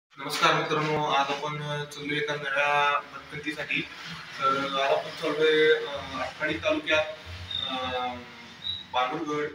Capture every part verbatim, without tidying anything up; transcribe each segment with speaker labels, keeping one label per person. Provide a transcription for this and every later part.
Speaker 1: नमस्कार मित्रांनो, आज आपण चाललोय एका नव्या भटकंतीसाठी. तर आज आपण चाललोय आटपाडी तालुक्यात बानुरगड.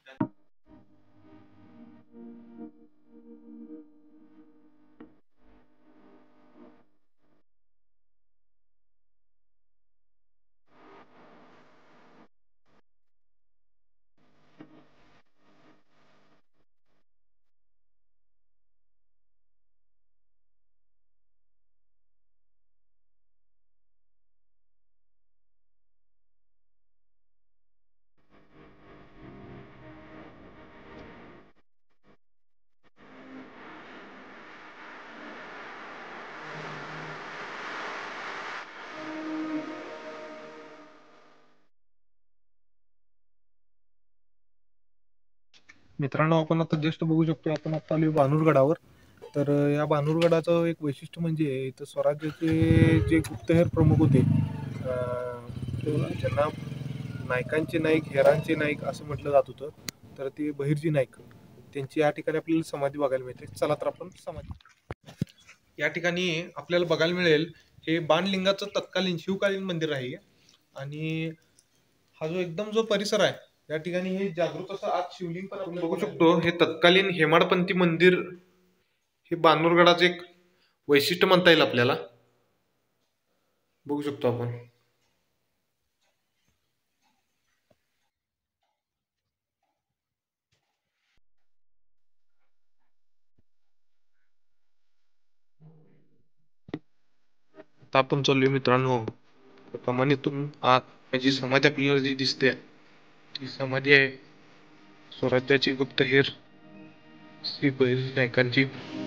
Speaker 1: मित्रांनो, आपण आता जस्ट बघू शकतो, आपण आता आलोय बानुरगडावर. तर या बानुरगडाचं एक वैशिष्ट्य म्हणजे इथं स्वराज्याचे जे गुप्तहेर प्रमुख होते, ज्यांना नायकांचे नाईक, हेरांचे नाईक असं म्हटलं जात होतं, तर ते बहिर्जी नाईक, त्यांची या ठिकाणी आपल्याला समाधी बघायला मिळते. चला तर आपण समाधी या ठिकाणी आपल्याला बघायला मिळेल. हे बाणलिंगाचं तत्कालीन शिवकालीन मंदिर आहे आणि हा जो एकदम जो परिसर आहे या ठिकाणी हे जागृत असं आज शिवलिंग पण आपण बघू शकतो. हे तत्कालीन हेमाडपंथी मंदिर हे बानुरगडाचे एक वैशिष्ट्य म्हणता येईल आपल्याला. बघू शकतो आपण. आता आपण चाललोय मित्रांनो, कमानीतून आत माझी समाधी आपल्याला जी दिसते ती समाधी आहे स्वराज्याची गुप्तहेर श्री बहिर्जी नाईकांची.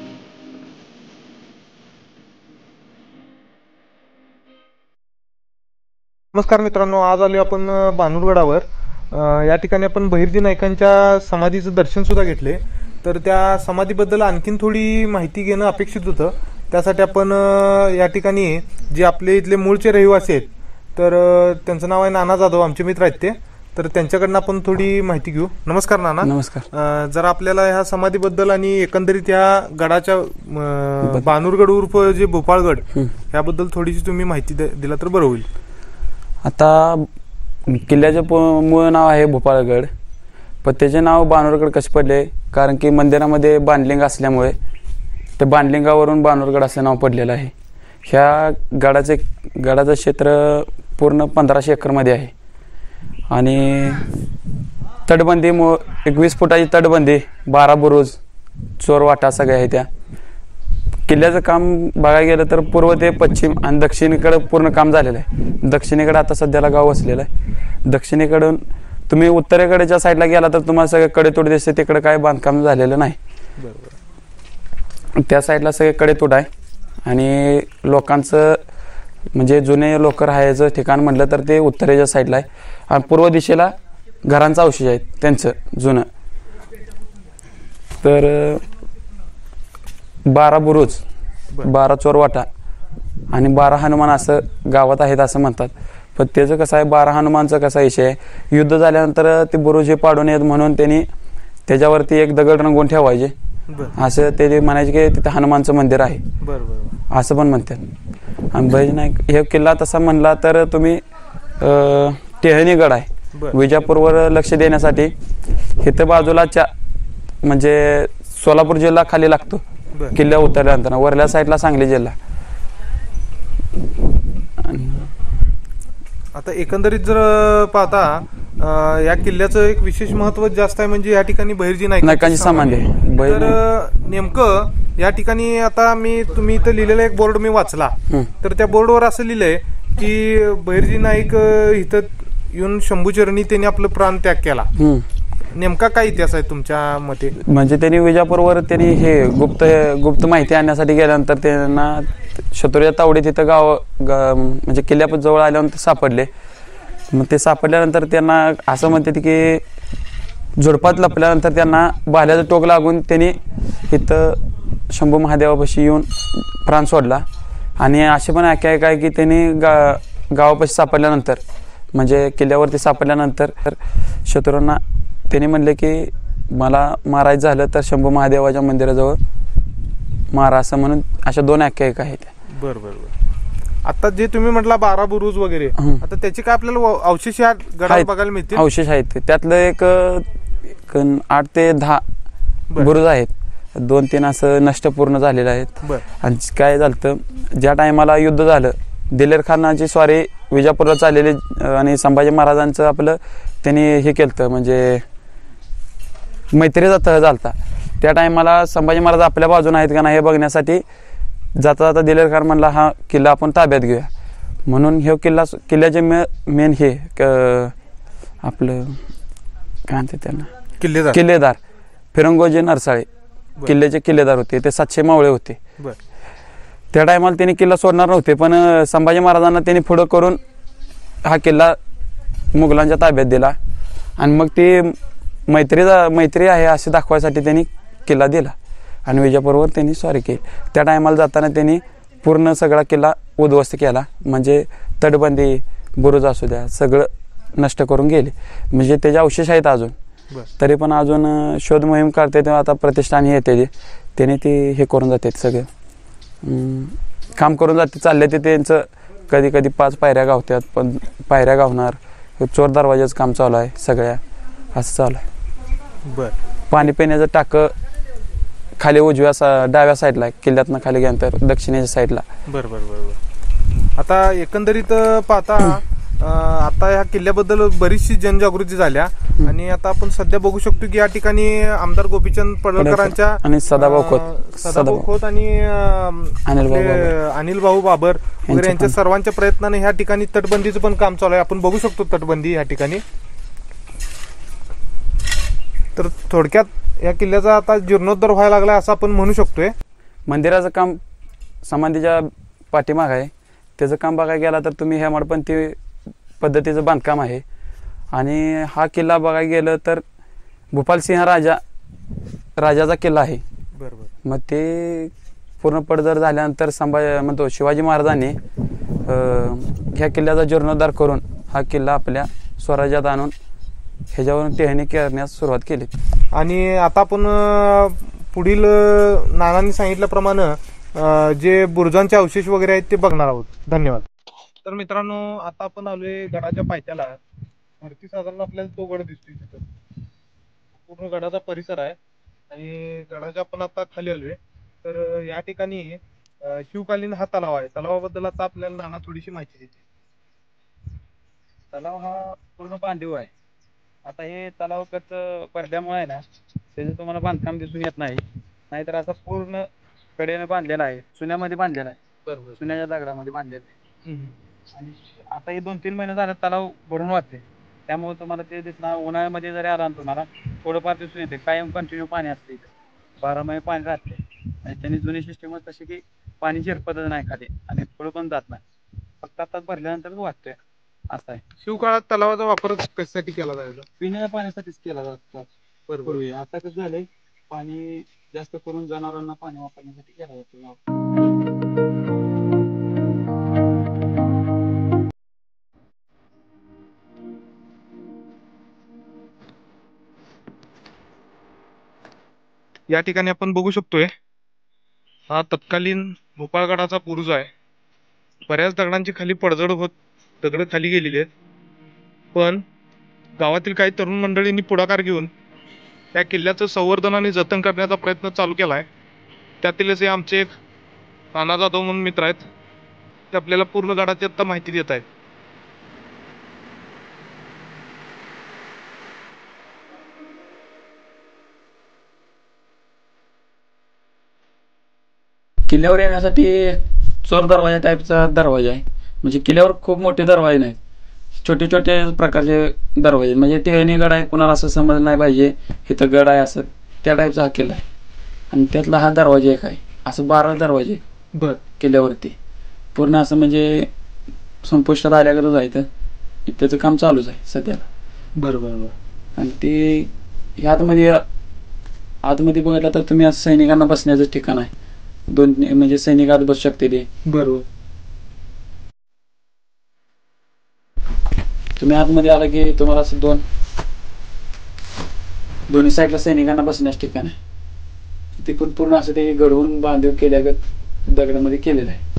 Speaker 1: नमस्कार मित्रांनो, आज आलो आपण बानुरगडावर. या ठिकाणी आपण बहिर्जी नाईकांच्या समाधीचं दर्शन सुद्धा घेतले. तर त्या समाधीबद्दल आणखीन थोडी माहिती घेणं अपेक्षित होतं. त्यासाठी आपण या ठिकाणी जे आपले इथले मूळचे रहिवासी आहेत, तर त्यांचं नाव आहे नाना जाधव, आमचे मित्र आहेत ते. तर त्यांच्याकडनं आपण थोडी माहिती घेऊ. नमस्कार नाना.
Speaker 2: नमस्कार.
Speaker 1: जरा आपल्याला ह्या समाधीबद्दल आणि एकंदरीत ह्या गडाच्या बानुरगड उर्फ जे भोपाळगड याबद्दल थोडीशी तुम्ही माहिती दिला तर बरं होईल.
Speaker 2: आता किल्ल्याचे मूळ नाव आहे भोपाळगड, पण त्याचे नाव बानुरगड कसे पडले, कारण की मंदिरामध्ये बाणलिंग असल्यामुळे ते बाणलिंगावरून बानुरगड असं नाव पडलेलं आहे. ह्या गडाचे गडाचं क्षेत्र पूर्ण पंधराशे एकरमध्ये आहे आणि तटबंदी मो एकवीस फुटाची तटबंदी, बारा बुरुज, चोरवाटा सगळ्या आहे. त्या किल्ल्याचं काम बघायला गेलं तर पूर्व ते पश्चिम आणि दक्षिणेकडे पूर्ण काम झालेलं आहे. दक्षिणेकडे आता सध्याला गाव वसलेलं आहे. दक्षिणेकडून तुम्ही उत्तरेकडच्या साईडला गेला तर तुम्हाला सगळे कडेतोड दिसते, तिकडे काय बांधकाम झालेलं नाही. त्या साईडला सगळे कडेतोड आहे आणि लोकांचं म्हणजे जुने लोक राहायचं ठिकाण म्हटलं तर ते उत्तरेच्या साईडला आहे आणि पूर्व दिशेला घरांचा अवशेष आहेत त्यांचं जुनं. तर बारा बुरुज, बारा चोरवाटा आणि बारा हनुमान असं गावात आहेत असं म्हणतात. पण त्याचं कसं आहे, बारा हनुमानचं कसा विषय आहे, युद्ध झाल्यानंतर ते बुरुज हे पाडून येत म्हणून त्यांनी त्याच्यावरती एक दगड रंगवून ठेवायचे असं ते म्हणायचे की तिथे हनुमानचं मंदिर आहे असं पण म्हणतात. आणि बहिर्जी नाईक हे किल्ला तसा म्हणला तर तुम्ही टेहळणीगड आहे विजापूरवर लक्ष देण्यासाठी. इथं बाजूला चा म्हणजे सोलापूर जिल्हा खाली लागतो किल्ला उतरल्यानंतर, वरल्या साईडला सांगली जिल्हा.
Speaker 1: आता एकंदरीत जर पाहता या किल्ल्याचं एक विशेष महत्व जास्त आहे म्हणजे या ठिकाणी बहिर्जी
Speaker 2: नाईकांची समाधी आहे.
Speaker 1: तर नेमकं या ठिकाणी आता मी तुम्ही इथं लिहिलेला एक बोर्ड मी वाचला, तर त्या बोर्डवर असं लिहिलंय की बहिर्जी नाईक इथं येऊन शंभूचरणी त्यांनी आपलं प्राण त्याग केला. नेमका काय इतिहास आहे तुमच्या मते?
Speaker 2: म्हणजे त्यांनी विजापूरवर त्यांनी हे गुप्त गुप्त माहिती आणण्यासाठी गेल्यानंतर त्यांना शत्रूच्या तावडीत तिथं गाव म्हणजे किल्ल्यापासून जवळ आल्यानंतर सापडले. मग ते सापडल्यानंतर त्यांना असं म्हणतात की झुडपात लपल्यानंतर त्यांना भाल्याचं टोक लागून त्यांनी इथं शंभू महादेवापाशी येऊन प्राण सोडला. आणि असे पण ऐकाय काय की त्यांनी गा गावापाशी सापडल्यानंतर म्हणजे किल्ल्यावरती सापडल्यानंतर शत्रूंना त्यांनी म्हणले की मला मारायचं झालं तर शंभू महादेवाच्या मंदिराजवळ मारा असं म्हणून अशा दोन आख्यायिका आहेत.
Speaker 1: बरं बरं बरं. आता जे तुम्ही म्हटला बारा बुरुज वगैरे, आता त्याचे काय आपल्याला अवशेष या गडावर बघायला मिळतील?
Speaker 2: अवशेष आहेत त्यातलं एक, एक आठ ते दहा बुरुज आहेत. दोन तीन असं नष्ट पूर्ण झालेलं आहेत. आणि काय झालं, ज्या टायमाला युद्ध झालं, दिलेर खानाची स्वारी विजापूरला चाललेली आणि संभाजी महाराजांचं आपलं त्यांनी हे केलं, म्हणजे मैत्रीचा तह झालता. त्या टायमाला संभाजी महाराज आपल्या बाजूने आहेत का नाही हे बघण्यासाठी जाता जाता दिलेर खान म्हणला हा किल्ला आपण ताब्यात घेऊया. म्हणून हे किल्ला किल्ल्याचे मे मेन हे आपलं काय म्हणते त्यांना
Speaker 1: किल्लेदार
Speaker 2: किल्लेदार फिरंगोजी नरसाळे किल्ल्याचे किल्लेदार होते. ते सातशे मावळे होते. त्या टायमाला त्यांनी किल्ला सोडणार नव्हते, पण संभाजी महाराजांना त्यांनी पुढं करून हा किल्ला मुघलांच्या ताब्यात दिला. आणि मग ती मैत्रीचा मैत्री आहे असे दाखवायसाठी त्यांनी किल्ला दिला आणि विजापूरवर त्यांनी स्वारी केली. त्या टायमाला जाताना त्यांनी पूर्ण सगळा किल्ला उद्ध्वस्त केला, म्हणजे तटबंदी बुरुज असू द्या सगळं नष्ट करून गेले. म्हणजे त्याचे अवशेष आहेत अजून, तरी पण अजून शोध मोहीम काढते तेव्हा आता प्रतिष्ठान येते त्याने ते हे करून जाते, सगळं काम करून जाते. चालले ते त्यांचं कधी कधी पाच पायऱ्या गावतात, पण पायऱ्या गावणार, चोर दरवाजाचं काम चालू आहे सगळ्या, असं चालू आहे.
Speaker 1: बर.
Speaker 2: पाणी पिण्याचं टाकं खाली उजव्या सा डाव्या साईडला आहे, किल्ल्यातनं खाली गेल्यानंतर दक्षिणेच्या साईडला.
Speaker 1: बरं बरं बरं बरं. आता एकंदरीत पाहता आता ह्या किल्ल्याबद्दल बरीचशी जनजागृती झाल्या आणि आता आपण सध्या बघू शकतो की या ठिकाणी आमदार गोपीचंद पडळकरांच्या
Speaker 2: आणि सदाभाऊ खोत
Speaker 1: सदाभाऊ खोत आणि अनिल भाऊ बाबर वगैरे यांच्या सर्वांच्या प्रयत्नाने ह्या ठिकाणी तटबंदीचं पण काम चालू आहे. आपण बघू शकतो तटबंदी या ठिकाणी. तर थोडक्यात या किल्ल्याचा आता जीर्णोद्धार व्हायला लागला असं आपण म्हणू शकतोय.
Speaker 2: मंदिराचं काम समाधीच्या पाठीमाग आहे, त्याचं काम बघायला गेला तर तुम्ही हेमाडपंथी पद्धतीचं बांधकाम आहे. आणि हा किल्ला बघायला गेलं तर भूपालसिंह राजा राजाचा किल्ला आहे.
Speaker 1: बरोबर.
Speaker 2: मग ते पूर्ण पडझड झाल्यानंतर संभाजी म्हणतो शिवाजी महाराजांनी ह्या किल्ल्याचा जीर्णोद्धार करून हा किल्ला आपल्या स्वराज्यात आणून ह्याच्यावरून टेहणी करण्यास सुरुवात केली.
Speaker 1: आणि आता आपण पुढील नानांनी सांगितल्याप्रमाणे जे बुरुजांचे अवशेष वगैरे आहेत ते बघणार आहोत. धन्यवाद. तर मित्रांनो आता आपण आलोय गडाच्या पायथ्याला. वरती साधारण आपल्याला तो गड दिसतोय, तिथं पूर्ण गडाचा परिसर आहे आणि गडाच्या आपण आता खाली आलोय. तर या ठिकाणी शिवकालीन हा तलाव आहे. तलावाबद्दल आता आपल्याला नाना थोडीशी माहिती देते.
Speaker 2: तलाव हा पूर्ण पांडीव आहे. आता हे तलाव कसं पडल्यामुळे आहे ना, त्याचं तुम्हाला बांधकाम दिसून येत नाही, नाहीतर असं पूर्ण कडेने बांधलेला आहे, चुन्यामध्ये बांधलेला आहे.
Speaker 1: बरोबर.
Speaker 2: चुन्याच्या दगडामध्ये बांधलेला आहे. आणि आता हे दोन तीन महिने झाले तलाव भरून वाहते, त्यामुळे तुम्हाला ते दिसणार. उन्हाळ्यामध्ये जरी आला तुम्हाला थोडंफार दिसून येते, कायम कंटिन्यू पाणी असते इथे, बारा महिने पाणी राहते. आणि त्यांनी जुनी सिस्टमच तशी की पाणी झिरपतच नाही खाली आणि पुढं पण जात नाही, फक्त आता भरल्यानंतर वाहतोय असं आहे.
Speaker 1: शिवकाळात तलावाचा वापर कशासाठी केला जायचा?
Speaker 2: पिण्याच्या पाण्यासाठीच केला जातो पूर्वी. आता कसं झालंय, पाणी जास्त करून जनावरांना पाणी वापरण्यासाठी केला जातो.
Speaker 1: या ठिकाणी आपण बघू शकतोय हा तत्कालीन भोपाळगडाचा बुरुज आहे. बऱ्याच दगडांची खाली पडझड होत दगड खाली गेलेली आहेत, पण गावातील काही तरुण मंडळींनी पुढाकार घेऊन त्या किल्ल्याचं संवर्धन आणि जतन करण्याचा प्रयत्न चालू केला आहे. त्यातीलच हे आमचे एक नाना जाधव म्हणून मित्र आहेत, ते आपल्याला पूर्ण गडाची आता माहिती देत आहेत.
Speaker 2: किल्ल्यावर येण्यासाठी चोर दरवाजा टाईपचा दरवाजा आहे. म्हणजे किल्ल्यावर खूप मोठे दरवाजे नाहीत, छोटे छोटे प्रकारचे दरवाजे. म्हणजे टेहणी गड आहे, कुणाला असं समजलं नाही पाहिजे इथं गड आहे असं, त्या टाईपचा हा किल्ला आहे. आणि त्यातला हा दरवाजा एक आहे, असं बारा दरवाजे बर किल्ल्यावरती पूर्ण असं म्हणजे संपुष्टात आल्यागतच आहे. तर त्याचं काम चालूच आहे सध्याला.
Speaker 1: बरोबर बरोबर.
Speaker 2: आणि ते आतमध्ये आतमध्ये बघितलं तर तुम्ही असं सैनिकांना बसण्याचं ठिकाण आहे. दोन म्हणजे सैनिक आत बसू शकते ते.
Speaker 1: बरोबर.
Speaker 2: तुम्ही आतमध्ये आला की तुम्हाला असं दोन दोन्ही साईडला सैनिकांना बसण्याचं ठिकाण आहे. ते पण पूर्ण असं ते घडवून बांधीव केल्यागत दगडामध्ये केलेलं आहे.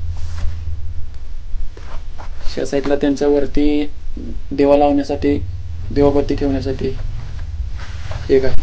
Speaker 2: त्या साईडला त्यांच्या वरती देवा लावण्यासाठी, देवाबत्ती ठेवण्यासाठी एक आहे.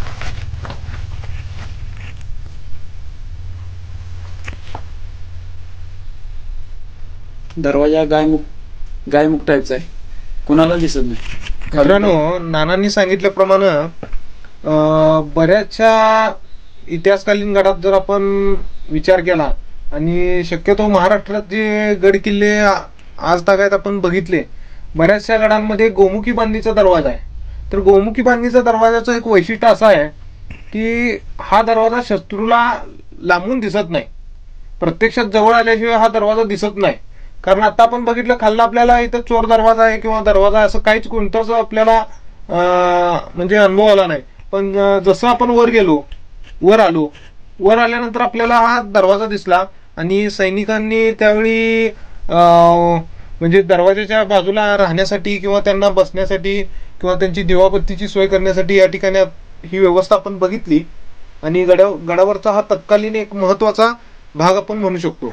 Speaker 2: दरवाजा गायमुख गायमुख टाईपचा आहे, कुणाला दिसत नाही.
Speaker 1: मित्रांनो, नानांनी सांगितल्याप्रमाणे अं, बऱ्याचशा इतिहासकालीन गडात जर आपण विचार केला आणि शक्यतो महाराष्ट्रात जे गड किल्ले आज तागायत आपण बघितले, बऱ्याचशा गडांमध्ये गोमुखी बांधणीचा दरवाजा आहे. तर गोमुखी बांधणीचा दरवाजाचं एक वैशिष्ट्य असं आहे की हा दरवाजा शत्रूला लांबून दिसत नाही, प्रत्यक्षात जवळ आल्याशिवाय हा दरवाजा दिसत नाही. कारण आता आपण बघितलं खाल्ला आपल्याला इथं चोर दरवाजा आहे किंवा दरवाजा असं काहीच कोणताच आपल्याला म्हणजे अनुभव आला नाही. पण जसं आपण वर गेलो, वर आलो वर आल्यानंतर आपल्याला हा दरवाजा दिसला आणि सैनिकांनी त्यावेळी म्हणजे दरवाजाच्या बाजूला राहण्यासाठी किंवा त्यांना बसण्यासाठी किंवा त्यांची दिवाबत्तीची सोय करण्यासाठी या ठिकाणी ही व्यवस्था आपण बघितली. आणि गडा गडावरचा हा तत्कालीन एक महत्वाचा भाग आपण म्हणू शकतो.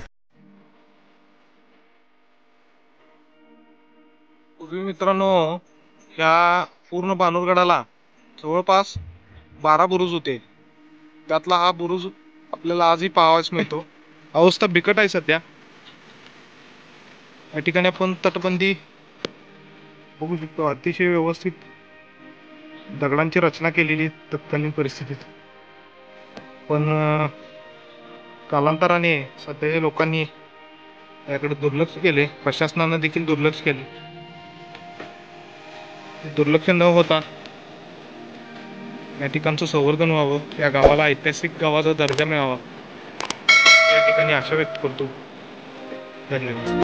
Speaker 1: पूर्वी मित्रांनो, ह्या पूर्ण बाणूरगडाला जवळपास बारा बुरुज होते. त्यातला हा बुरुज आपल्याला आजही पाहावयास मिळतो. अवस्था बिकट आहे सध्या. या ठिकाणी आपण तटबंदी बघू शकतो, अतिशय व्यवस्थित दगडांची रचना केलेली तत्कालीन परिस्थितीत. पण कालांतराने सध्याच्या लोकांनी याकडे दुर्लक्ष केले, प्रशासनानं देखील दुर्लक्ष केले. दुर्लक्ष न होता या ठिकाणचं संवर्धन व्हावं, या गावाला ऐतिहासिक गावाचा दर्जा मिळावा या ठिकाणी आशा व्यक्त करतो. धन्यवाद.